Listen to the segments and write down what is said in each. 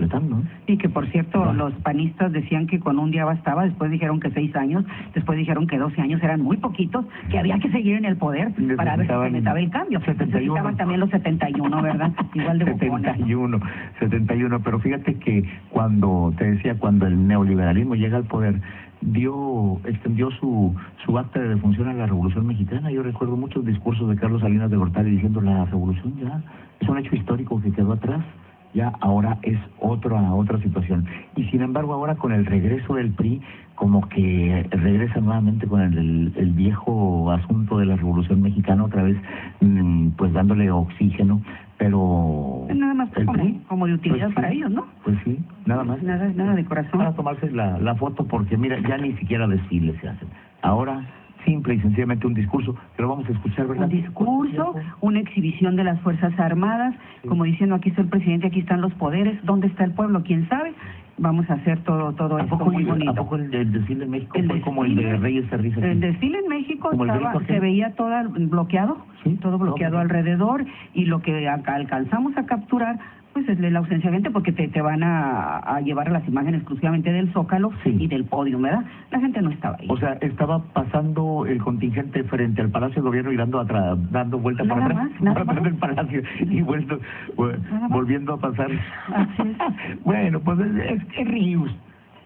completando, ¿eh? Y que, por cierto, los panistas decían que con un día bastaba, después dijeron que 6 años, después dijeron que 12 años eran muy poquitos, que había que seguir en el poder para ver si se necesitaba el cambio. Necesitaban también los 71, ¿verdad? Igual de bufones. 71, pero fíjate que cuando el neoliberalismo llega al poder, extendió su acta de defunción a la Revolución Mexicana. Yo recuerdo muchos discursos de Carlos Salinas de Gortari diciendo la revolución ya es un hecho histórico que quedó atrás, ya ahora es otra situación. Y sin embargo ahora con el regreso del PRI, como que regresa nuevamente con el viejo asunto de la Revolución Mexicana, otra vez pues dándole oxígeno, pero nada más como de utilidad pues para ellos, ¿no? Pues sí, nada más. Nada de corazón. Para tomarse la foto, porque mira, ya ni siquiera desfiles se hacen. Ahora, simple y sencillamente un discurso, que lo vamos a escuchar, ¿verdad? Un discurso, una exhibición de las Fuerzas Armadas, sí. Como diciendo, aquí está el presidente, aquí están los poderes, ¿dónde está el pueblo? ¿Quién sabe? Vamos a hacer todo esto muy bonito. ¿A poco el desfile en México fue como el de Reyes Cerriza? El desfile en México se veía todo bloqueado, ¿sí? Todo bloqueado alrededor, y lo que alcanzamos a capturar pues es la ausencia de gente, porque te van a llevar las imágenes exclusivamente del Zócalo, sí, y del podio, ¿verdad? La gente no estaba ahí. O sea, estaba pasando el contingente frente al Palacio de Gobierno y dando vueltas para atrás del Palacio y volviendo a pasar. Así es. Bueno, pues es Ríos.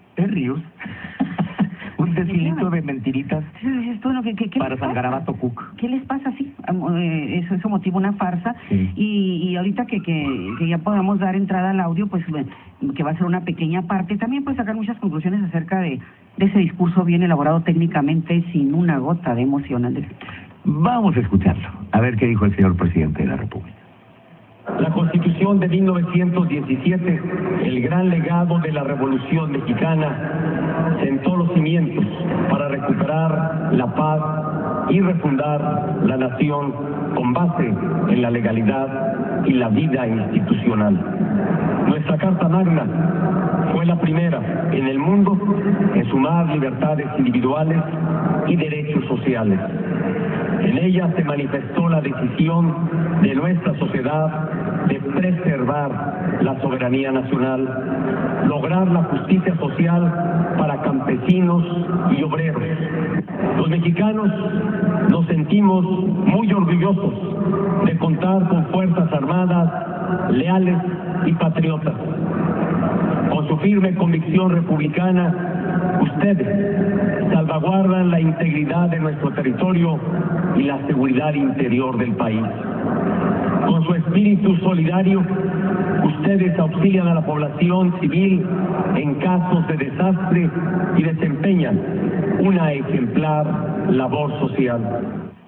Un desfilito de mentiritas para San Garabato Cook. ¿Qué les pasa así? Eso motiva una farsa, sí. Y ahorita que ya podamos dar entrada al audio, pues que va a ser una pequeña parte, también puede sacar muchas conclusiones acerca de ese discurso bien elaborado técnicamente, sin una gota de emoción, Andrés. Vamos a escucharlo, a ver qué dijo el señor presidente de la República. La Constitución de 1917, el gran legado de la Revolución Mexicana, sentó los cimientos para recuperar la paz y refundar la nación con base en la legalidad y la vida institucional. Nuestra Carta Magna fue la primera en el mundo en sumar libertades individuales y derechos sociales. En ella se manifestó la decisión de nuestra sociedad de preservar la soberanía nacional, lograr la justicia social para campesinos y obreros. Los mexicanos nos sentimos muy orgullosos de contar con Fuerzas Armadas leales y patriotas. Con su firme convicción republicana, ustedes salvaguardan la integridad de nuestro territorio y la seguridad interior del país. Con su espíritu solidario, ustedes auxilian a la población civil en casos de desastre y desempeñan una ejemplar labor social.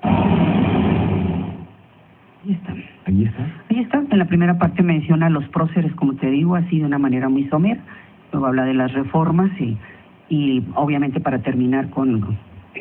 Ahí está. En la primera parte menciona a los próceres, como te digo, así de una manera muy somera. Luego habla de las reformas y obviamente para terminar con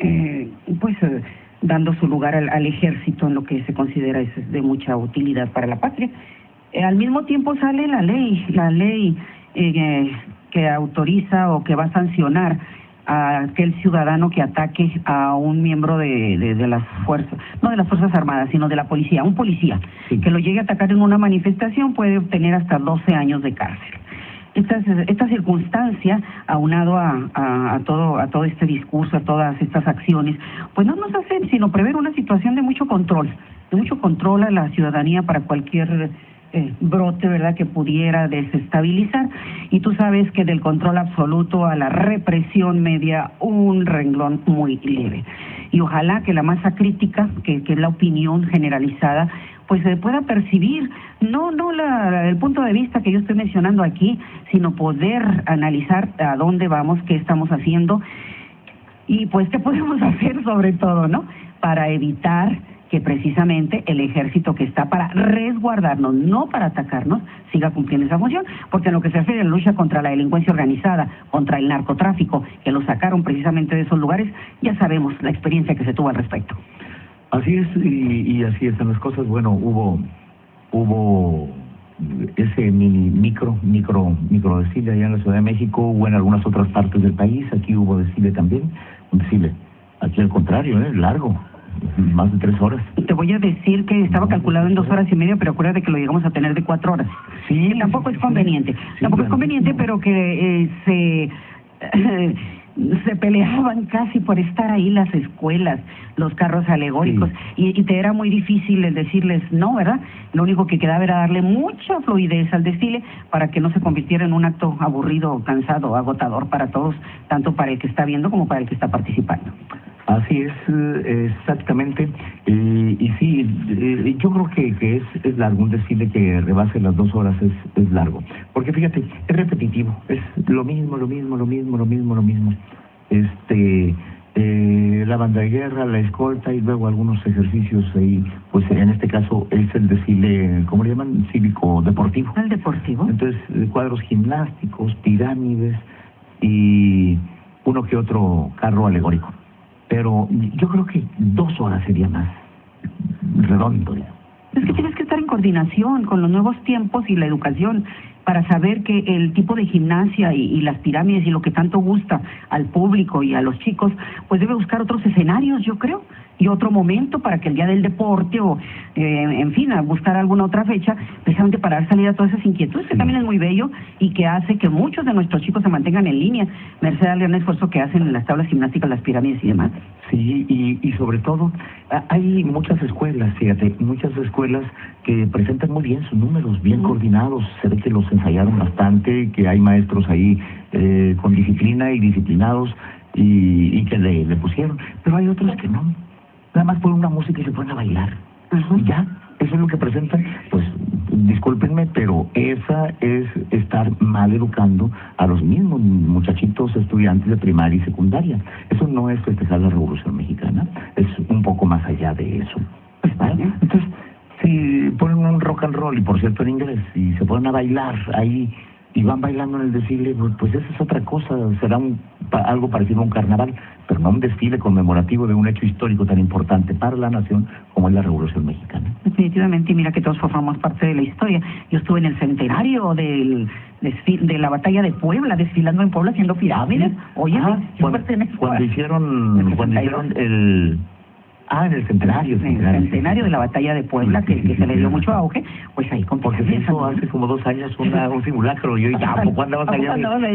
dando su lugar al ejército en lo que se considera es de mucha utilidad para la patria. Al mismo tiempo sale la ley que autoriza o que va a sancionar a aquel ciudadano que ataque a un miembro de las fuerzas, no de las Fuerzas Armadas, sino de la policía, un policía, sí, que lo llegue a atacar en una manifestación, puede obtener hasta 12 años de cárcel. Esta circunstancia, aunado a todo este discurso, a todas estas acciones, pues no nos hacen sino prever una situación de mucho control a la ciudadanía para cualquier brote, ¿verdad?, que pudiera desestabilizar. Y tú sabes que del control absoluto a la represión media un renglón muy leve. Y ojalá que la masa crítica, que es la opinión generalizada, pues se pueda percibir, no el punto de vista que yo estoy mencionando aquí, sino poder analizar a dónde vamos, qué estamos haciendo y pues qué podemos hacer sobre todo, ¿no?, para evitar que precisamente el ejército que está para resguardarnos, no para atacarnos, siga cumpliendo esa función, porque en lo que se refiere a la lucha contra la delincuencia organizada, contra el narcotráfico, que lo sacaron precisamente de esos lugares, ya sabemos la experiencia que se tuvo al respecto. Así es, y así están las cosas. Bueno, hubo ese micro desfile allá en la Ciudad de México, hubo en algunas otras partes del país, aquí hubo desfile también, un desfile, aquí al contrario, largo, más de 3 horas. Te voy a decir que estaba calculado en 2 horas y media, pero acuérdate que lo llegamos a tener de 4 horas. Sí, Tampoco es conveniente. Sí, Tampoco es claro. conveniente, pero que se peleaban casi por estar ahí las escuelas, los carros alegóricos, y te era muy difícil el decirles no, ¿verdad? Lo único que quedaba era darle mucha fluidez al desfile para que no se convirtiera en un acto aburrido, cansado, agotador para todos, tanto para el que está viendo como para el que está participando. Así es, exactamente. Y sí, yo creo que es largo, un desfile que rebase las 2 horas es largo. Porque fíjate, es repetitivo, es lo mismo. La banda de guerra, la escolta y luego algunos ejercicios ahí, pues en este caso es el desfile, ¿cómo le llaman? Cívico-deportivo. ¿El deportivo? Entonces, cuadros gimnásticos, pirámides y uno que otro carro alegórico. Pero yo creo que 2 horas sería más redondo. Es que tienes que estar en coordinación con los nuevos tiempos y la educación para saber que el tipo de gimnasia y las pirámides y lo que tanto gusta al público y a los chicos, pues debe buscar otros escenarios, yo creo, y otro momento para que el día del deporte o, en fin, a buscar alguna otra fecha, precisamente para dar salida a todas esas inquietudes, que también es muy bello y que hace que muchos de nuestros chicos se mantengan en línea, merced al gran esfuerzo que hacen en las tablas gimnásticas, las pirámides y demás. Sí, y sobre todo, hay muchas escuelas, fíjate, muchas escuelas que presentan muy bien sus números, bien coordinados, se ve que los ensayaron bastante, que hay maestros ahí con disciplina y disciplinados y que le pusieron, pero hay otros que no, nada más ponen una música y se ponen a bailar, y ya, eso es lo que presentan. Pues discúlpenme, pero esa es estar mal educando a los mismos muchachitos estudiantes de primaria y secundaria. Eso no es festejar la Revolución Mexicana, es un poco más allá de eso. ¿Vale? Entonces, si ponen un rock and roll, y por cierto en inglés, y se ponen a bailar ahí, y van bailando en el desfile, pues esa es otra cosa, será algo parecido a un carnaval, pero no un desfile conmemorativo de un hecho histórico tan importante para la nación como es la Revolución Mexicana. Definitivamente, y mira que todos formamos parte de la historia. Yo estuve en el centenario de la batalla de Puebla, desfilando en Puebla haciendo pirámides. Oye, cuando hicieron el... en el centenario. En el centenario de la batalla de Puebla, que se le dio mucho auge, pues ahí con porque se hizo hace como 2 años un simulacro, y yo tampoco andaba allá.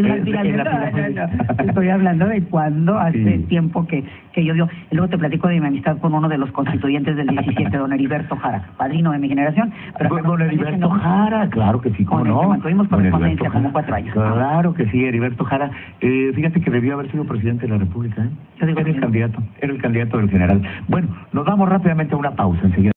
Estoy hablando de cuando hace tiempo que yo dio. Y luego te platico de mi amistad con uno de los constituyentes del 17, don Heriberto Jara, padrino de mi generación. Pero don Heriberto Jara, claro que sí, cómo no. Mantuvimos correspondencia como 4 años. Claro que sí, Heriberto Jara. Fíjate que debió haber sido presidente de la República, Era el candidato del general. Bueno, nos vamos rápidamente a una pausa, enseguida.